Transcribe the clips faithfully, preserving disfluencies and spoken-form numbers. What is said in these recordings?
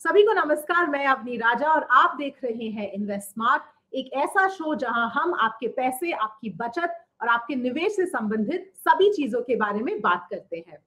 सभी को नमस्कार, मैं अवनी राजा और आप देख रहे हैं इन्वेस्ट स्मार्ट, एक ऐसा शो जहां हम आपके पैसे, आपकी बचत और आपके निवेश से संबंधित सभी चीजों के बारे में बात करते हैं।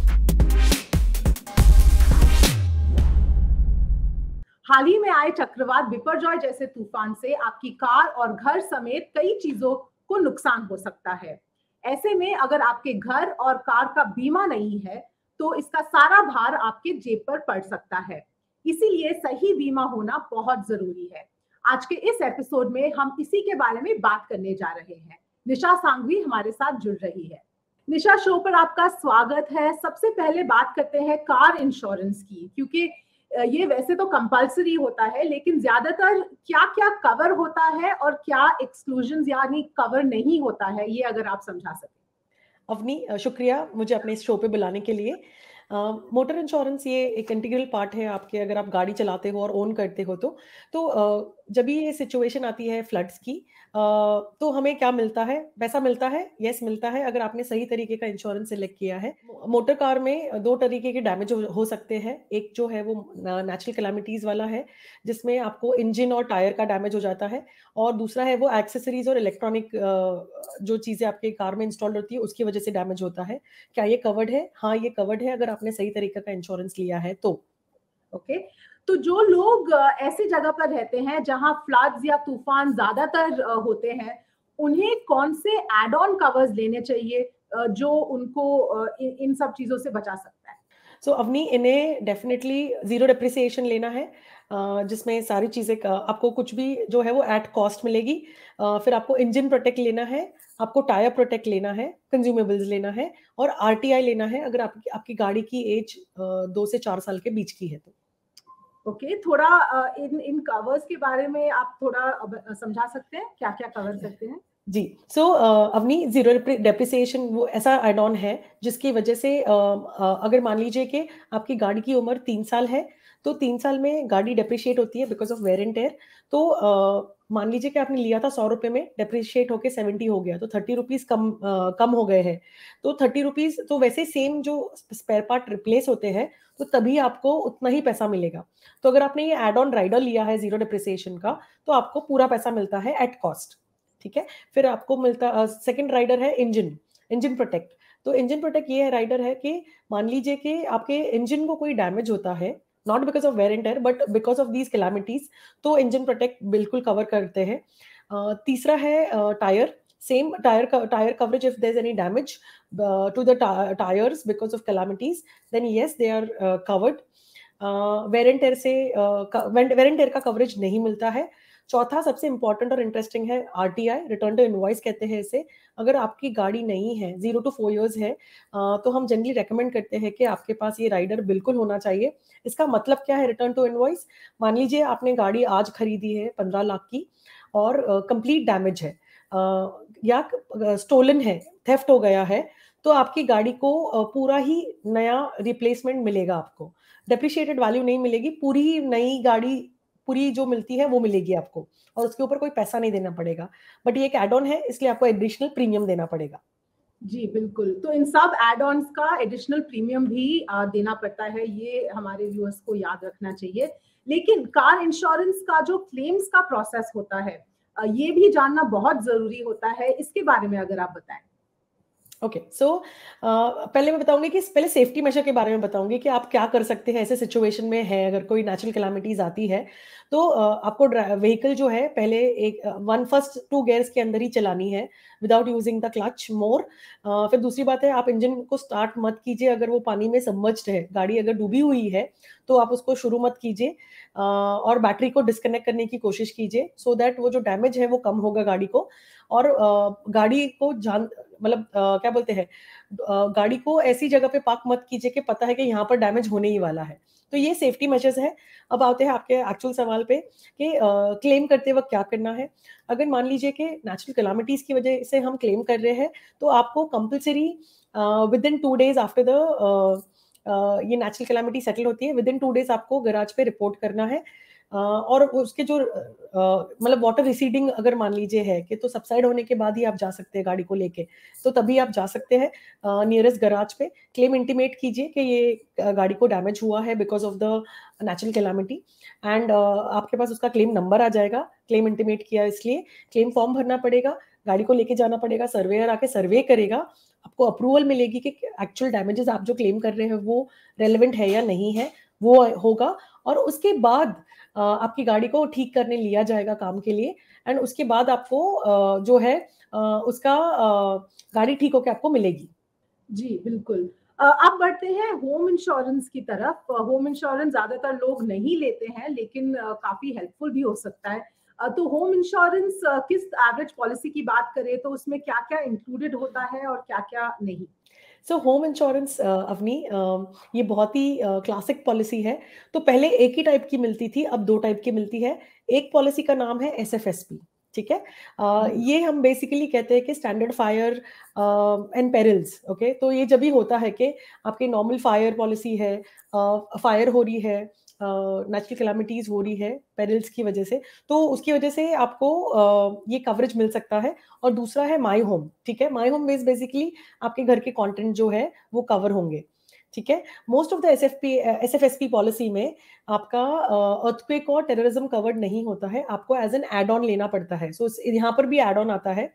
हाल ही में आए चक्रवात बिपरजॉय जैसे तूफान से आपकी कार और घर समेत कई चीजों को नुकसान हो सकता है। ऐसे में अगर आपके घर और कार का बीमा नहीं है तो इसका सारा भार आपके जेब पर पड़ सकता है। इसीलिए सही बीमा होना बहुत जरूरी है। आज के इस एपिसोड में हम इसी के बारे में बात करने जा रहे हैं। निशा सांघवी हमारे साथ जुड़ रही है। निशा, शो पर आपका स्वागत है। सबसे पहले बात करते हैं कार इंश्योरेंस की, क्योंकि ये वैसे तो कंपल्सरी होता है, लेकिन ज्यादातर क्या क्या कवर होता है और क्या एक्सक्लूजन यानी कवर नहीं होता है, ये अगर आप समझा सकें। अवनी, शुक्रिया मुझे अपने इस शो पे बुलाने के लिए। मोटर uh, इंश्योरेंस ये एक इंटीग्रल पार्ट है आपके, अगर आप गाड़ी चलाते हो और ओन करते हो तो तो uh, जब भी ये सिचुएशन आती है फ्लड्स की, uh, तो हमें क्या मिलता है? पैसा मिलता है। यस, मिलता है अगर आपने सही तरीके का इंश्योरेंस सिलेक्ट किया है। मोटर कार में दो तरीके के डैमेज हो, हो सकते हैं। एक जो है वो नेचुरल कैलामिटीज वाला है, जिसमें आपको इंजन और टायर का डैमेज हो जाता है, और दूसरा है वो एक्सेसरीज और इलेक्ट्रॉनिक जो चीजें आपके कार में इंस्टॉल्ड होती है उसकी वजह से डैमेज होता है। क्या ये कवर्ड है? हाँ, ये कवर्ड है अगर आपने सही तरीके का इंश्योरेंस लिया है तो। Okay okay. तो जो लोग ऐसी जगह पर रहते हैं जहां फ्लड्स या तूफान ज्यादातर होते हैं, उन्हें कौन से एड ऑन कवर्स लेने चाहिए जो उनको इन सब चीजों से बचा सकता है? सो so, अवनी, इन्हें डेफिनेटली जीरो डेप्रिसिएशन लेना है, जिसमें सारी चीजें आपको कुछ भी जो है वो एट कॉस्ट मिलेगी। फिर आपको इंजन प्रोटेक्ट लेना है, आपको टायर प्रोटेक्ट लेना है, कंज्यूमेबल्स लेना है, और आरटीआई लेना है अगर आपकी आपकी गाड़ी की एज दो से चार साल के बीच की है तो। ओके okay, थोड़ा इन इन कवर्स के बारे में आप थोड़ा समझा सकते हैं, क्या क्या कवर करते हैं? जी, सो so, uh, अपनी जीरो डेप्रिसिएशन वो ऐसा एड ऑन है जिसकी वजह से uh, uh, अगर मान लीजिए कि आपकी गाड़ी की उम्र तीन साल है, तो तीन साल में गाड़ी डेप्रिशिएट होती है because of wear and tear. तो uh, मान लीजिए कि आपने लिया था सौ रुपए में, डेप्रिशिएट होके सेवेंटी हो गया, तो थर्टी रुपीज कम uh, कम हो गए हैं। तो थर्टी रुपीज तो वैसे सेम जो स्पेयर पार्ट रिप्लेस होते हैं, तो तभी आपको उतना ही पैसा मिलेगा। तो अगर आपने ये एड ऑन राइडर लिया है जीरो डेप्रिसिएशन का, तो आपको पूरा पैसा मिलता है एट कॉस्ट। ठीक है। फिर आपको मिलता सेकंड राइडर है इंजन इंजन प्रोटेक्ट। तो इंजन प्रोटेक्ट ये राइडर है कि मान लीजिए कि आपके इंजन को कोई डैमेज होता है, not because of wear and tear but because of these calamities, तो इंजन प्रोटेक्ट बिल्कुल कवर करते हैं। uh, तीसरा है tyre, same tyre tyre coverage if there is any damage to the tyres because of calamities, then yes they are covered. Wear and tear से wear and टेयर का coverage नहीं मिलता है। चौथा सबसे इंपॉर्टेंट और इंटरेस्टिंग है आरटीआई, रिटर्न टू इनवॉइस कहते हैं इसे। अगर आपकी गाड़ी नहीं है, जीरो टू फोर इयर्स है, तो हम जनरली रेकमेंड करते हैं कि आपके पास ये राइडर बिल्कुल होना चाहिए। इसका मतलब क्या है रिटर्न टू इनवॉइस? मान लीजिए आपने गाड़ी आज खरीदी है पंद्रह लाख की और कंप्लीट uh, डैमेज है, uh, या स्टोलन है, थेफ्ट हो गया है, तो आपकी गाड़ी को uh, पूरा ही नया रिप्लेसमेंट मिलेगा। आपको डेप्रिशिएटेड वैल्यू नहीं मिलेगी, पूरी नई गाड़ी पूरी जो मिलती है वो मिलेगी आपको, और उसके ऊपर कोई पैसा नहीं देना पड़ेगा। बट ये एक एड ऑन है, इसलिए आपको एडिशनल प्रीमियम देना पड़ेगा। जी बिल्कुल, तो इन सब एड ऑन्स का एडिशनल प्रीमियम भी आ, देना पड़ता है, ये हमारे व्यूअर्स को याद रखना चाहिए। लेकिन कार इंश्योरेंस का जो क्लेम्स का प्रोसेस होता है, आ, ये भी जानना बहुत जरूरी होता है। इसके बारे में अगर आप बताएं। Okay okay, so so, uh, पहले मैं बताऊंगी कि पहले सेफ्टी मेजर के बारे में बताऊंगी कि आप क्या कर सकते हैं ऐसे सिचुएशन में है अगर कोई नेचुरल कैलामिटीज आती है। तो uh, आपको व्हीकल जो है पहले एक वन फर्स्ट टू गियर्स के अंदर ही चलानी है without using the clutch more. फिर दूसरी बात है, आप इंजन को स्टार्ट मत कीजिए अगर वो पानी में सबमर्ज्ड है, गाड़ी अगर डूबी हुई है तो आप उसको शुरू मत कीजिए, uh, और बैटरी को डिस्कनेक्ट करने की कोशिश कीजिए, सो so दैट वो जो डैमेज है वो कम होगा गाड़ी को। और uh, गाड़ी को जान मतलब uh, क्या बोलते हैं, uh, गाड़ी को ऐसी जगह पे पार्क मत कीजिए कि पता है कि यहाँ पर डैमेज होने ही वाला है। तो ये सेफ्टी मेजर्स है। अब आते हैं आपके एक्चुअल सवाल पे कि क्लेम uh, करते वक्त क्या करना है। अगर मान लीजिए कि नेचुरल कैलामिटीज की वजह से हम क्लेम कर रहे हैं, तो आपको compulsory within two days after the ये नेचुरल कैलामिटी सेटल होती है, विद इन टू डेज आपको गैराज पे रिपोर्ट करना है। और उसके जो मतलब वाटर रिसीडिंग अगर मान लीजिए है कि तो सबसाइड होने के बाद ही आप जा सकते हैं गाड़ी को लेके, तो तभी आप जा सकते हैं नियरेस्ट गराज पे, क्लेम इंटीमेट कीजिए कि ये गाड़ी को डैमेज हुआ है because of the natural calamity, and आपके पास उसका क्लेम नंबर आ जाएगा, क्लेम इंटीमेट किया इसलिए, क्लेम फॉर्म भरना पड़ेगा, गाड़ी को लेके जाना पड़ेगा, सर्वेयर आके सर्वे करेगा, आपको अप्रूवल मिलेगी कि एक्चुअल डैमेजेस आप जो क्लेम कर रहे हैं वो रेलेवेंट है या नहीं है, वो होगा, और उसके बाद आपकी गाड़ी को ठीक करने लिया जाएगा काम के लिए, एंड उसके बाद आपको जो है उसका गाड़ी ठीक होकर आपको मिलेगी। जी बिल्कुल। अब बढ़ते हैं होम इंश्योरेंस की तरफ। होम इंश्योरेंस ज्यादातर लोग नहीं लेते हैं, लेकिन काफी हेल्पफुल भी हो सकता है। तो होम इंश्योरेंस किस एवरेज पॉलिसी की बात करें तो उसमें क्या क्या इंक्लूडेड होता है और क्या क्या नहीं? सो होम इंश्योरेंस अवनी ये बहुत ही क्लासिक पॉलिसी है। तो पहले एक ही टाइप की मिलती थी, अब दो टाइप की मिलती है। एक पॉलिसी का नाम है एस एफ एस पी, ठीक है। uh, ये हम बेसिकली कहते हैं कि standard fire and perils, okay. तो ये जब भी होता है कि आपकी नॉर्मल फायर पॉलिसी है, फायर uh, हो रही है, नेचुरल uh, कैलामिटीज हो रही है पेरिल्स की वजह से, तो उसकी वजह से आपको uh, ये कवरेज मिल सकता है। और दूसरा है माई होम, ठीक है। माई होम बेस बेसिकली आपके घर के कंटेंट जो है वो कवर होंगे, ठीक है। Most of the S F P S F S P policy में आपका अर्थक्वेक और टेररिज्म कवर्ड नहीं होता है, आपको एज एन एड ऑन लेना पड़ता है। सो so, यहाँ पर भी एड ऑन आता है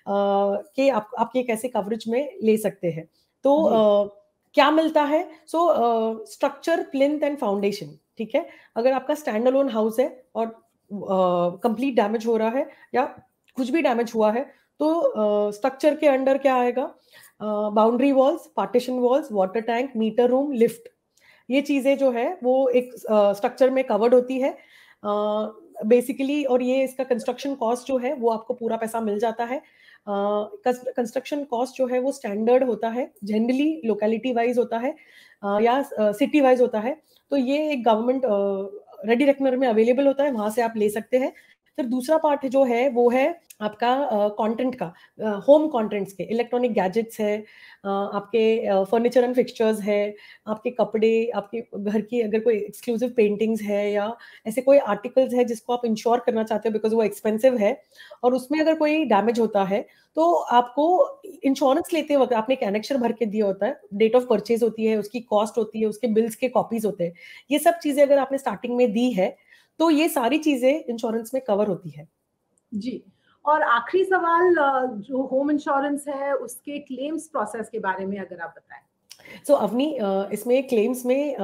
uh, कि आप आप ये कैसे कवरेज में ले सकते हैं। तो uh, क्या मिलता है? So structure, plinth and foundation, ठीक है। अगर आपका स्टैंड अलोन हाउस है और कंप्लीट uh, डैमेज हो रहा है या कुछ भी डैमेज हुआ है, तो स्ट्रक्चर uh, के अंडर क्या आएगा? Boundary walls, partition walls, water tank, meter room, lift, ये चीजें जो है वो एक स्ट्रक्चर uh, में कवर्ड होती है बेसिकली uh, और ये इसका कंस्ट्रक्शन कॉस्ट जो है वो आपको पूरा पैसा मिल जाता है। कंस्ट्रक्शन uh, कॉस्ट जो है वो स्टैंडर्ड होता है, जनरली लोकेलिटी वाइज होता है uh, या सिटी uh, वाइज होता है। तो ये एक गवर्नमेंट रेडी रेकनर में अवेलेबल होता है, वहां से आप ले सकते हैं। फिर दूसरा पार्ट जो है वो है आपका कंटेंट uh, का, होम uh, कंटेंट्स के, इलेक्ट्रॉनिक गैजेट्स है, uh, आपके फर्नीचर एंड फिक्सचर्स है, आपके कपड़े, आपके घर की अगर कोई एक्सक्लूसिव पेंटिंग्स है या ऐसे कोई आर्टिकल्स है जिसको आप इंश्योर करना चाहते हो बिकॉज वो एक्सपेंसिव है, और उसमें अगर कोई डैमेज होता है तो आपको इंश्योरेंस लेते वक्त आपने एक एनेक्शर भर के दिया होता है, डेट ऑफ परचेज होती है, उसकी कॉस्ट होती है, उसके बिल्स के कॉपीज होते हैं, ये सब चीजें अगर आपने स्टार्टिंग में दी है तो ये सारी चीजें इंश्योरेंस में कवर होती है। जी, और आखिरी सवाल, जो होम इंश्योरेंस है उसके क्लेम्स प्रोसेस के बारे में अगर आप बताएं। सो so, अवनी इसमें क्लेम्स में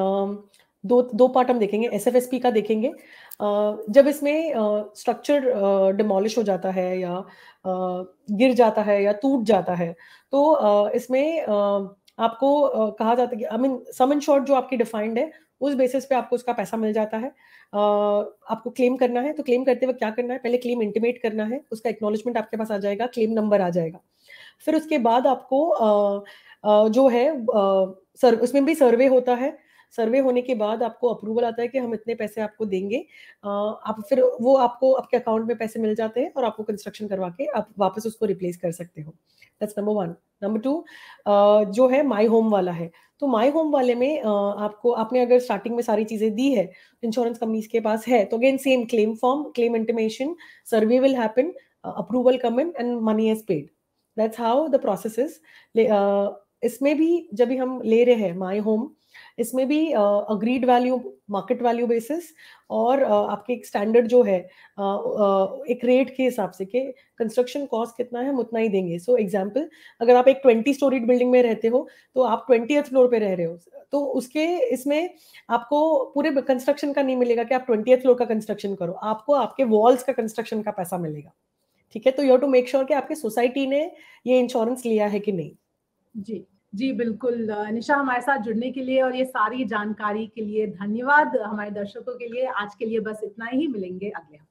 दो दो पार्ट हम देखेंगे। एस एफ एस पी का देखेंगे जब इसमें स्ट्रक्चर डिमोलिश हो जाता है या गिर जाता है या टूट जाता है, तो इसमें आपको कहा जाता है कि I mean some in short जो आपकी डिफाइंड है उस बेसिस पे आपको उसका पैसा मिल जाता है। Uh, आपको क्लेम करना है तो क्लेम करते वक्त क्या करना है? पहले क्लेम इंटीमेट करना है, उसका एक्नॉलेजमेंट आपके पास आ जाएगा, क्लेम नंबर आ जाएगा। फिर उसके बाद आपको uh, uh, जो है uh, सर उसमें भी सर्वे होता है। सर्वे होने के बाद आपको अप्रूवल आता है कि हम इतने पैसे आपको देंगे, uh, आप फिर वो आपको आपके अकाउंट में पैसे मिल जाते हैं और आपको कंस्ट्रक्शन करवा के आप वापस उसको रिप्लेस कर सकते हो। That's number one. Number two जो है माई होम वाला है। तो माई होम वाले में uh, आपको आपने अगर स्टार्टिंग में सारी चीजें दी है, इंश्योरेंस कंपनीज के पास है, तो again same claim form, claim intimation, survey will happen, approval come in and money is paid. That's how the process is. इसमें भी जब भी हम ले रहे हैं माई होम, इसमें भी agreed value, market value basis और uh, आपके एक स्टैंडर्ड जो है uh, uh, एक रेट के हिसाब से कि कंस्ट्रक्शन कॉस्ट कितना है हम उतना ही देंगे। सो so, एग्जांपल, अगर आप एक ट्वेंटी स्टोरीड बिल्डिंग में रहते हो तो आप ट्वेंटियथ फ्लोर पे रह रहे हो, तो उसके इसमें आपको पूरे कंस्ट्रक्शन का नहीं मिलेगा कि आप ट्वेंटियथ फ्लोर का कंस्ट्रक्शन करो, आपको आपके वॉल्स का कंस्ट्रक्शन का पैसा मिलेगा, ठीक है। तो you have to make sure कि आपकी सोसाइटी ने ये इंश्योरेंस लिया है कि नहीं। जी जी बिल्कुल। निशा, हमारे साथ जुड़ने के लिए और ये सारी जानकारी के लिए धन्यवाद। हमारे दर्शकों के लिए आज के लिए बस इतना ही, मिलेंगे अगले